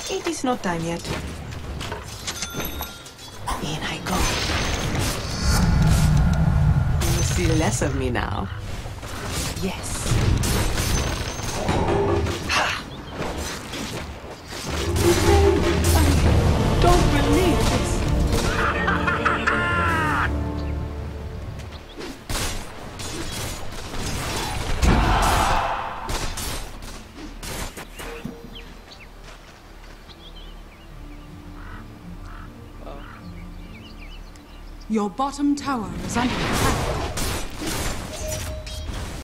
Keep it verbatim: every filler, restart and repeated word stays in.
It is not time yet. In I go. You will see less of me now. Yes. Ha! I don't believe this. Your bottom tower is under attack.